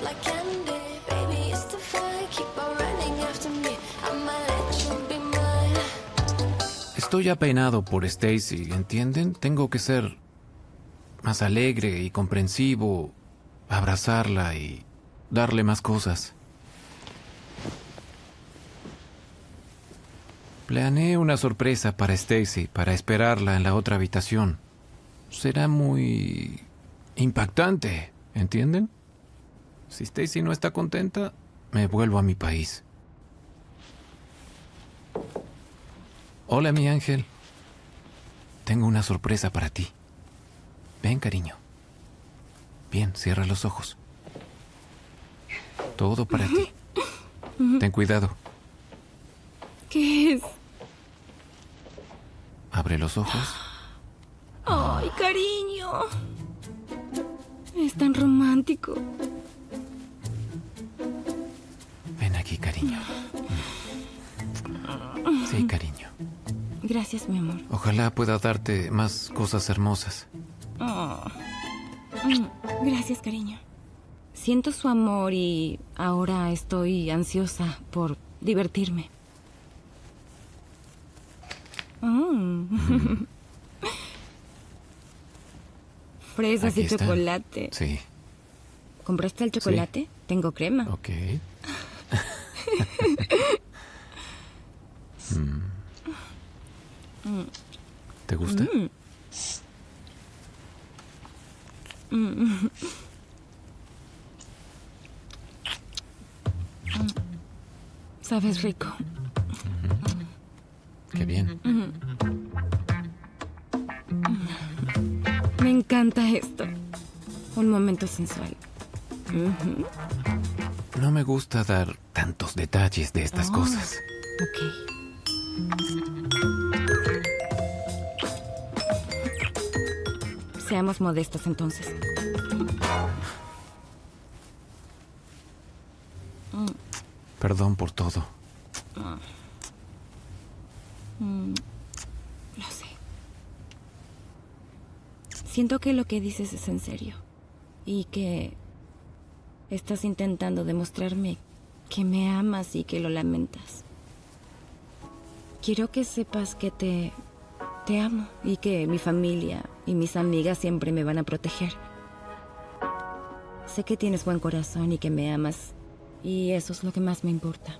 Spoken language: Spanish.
Estoy apenado por Stacy, ¿entienden? Tengo que ser más alegre y comprensivo, abrazarla y darle más cosas. Planeé una sorpresa para Stacy, para esperarla en la otra habitación. Será muy impactante, ¿entienden? Si Stacy no está contenta, me vuelvo a mi país. Hola, mi ángel. Tengo una sorpresa para ti. Ven, cariño. Bien, cierra los ojos. Todo para ti. Ten cuidado. ¿Qué es? Abre los ojos. ¡Ay, cariño! Es tan romántico. Ven aquí, cariño. Sí, cariño. Gracias, mi amor. Ojalá pueda darte más cosas hermosas. Oh. Gracias, cariño. Siento su amor y ahora estoy ansiosa por divertirme. Fresas Aquí y está. chocolate. Sí. ¿Compraste el chocolate? Sí. Tengo crema. Ok. ¿Te gusta? Sabes rico. Qué bien. Me encanta esto. Un momento sensual. No me gusta dar tantos detalles de estas cosas. Ok. Seamos modestos entonces. Perdón por todo. Lo sé. Siento que lo que dices es en serio. Y que estás intentando demostrarme que me amas y que lo lamentas. Quiero que sepas que te amo y que mi familia y mis amigas siempre me van a proteger. Sé que tienes buen corazón y que me amas, y eso es lo que más me importa.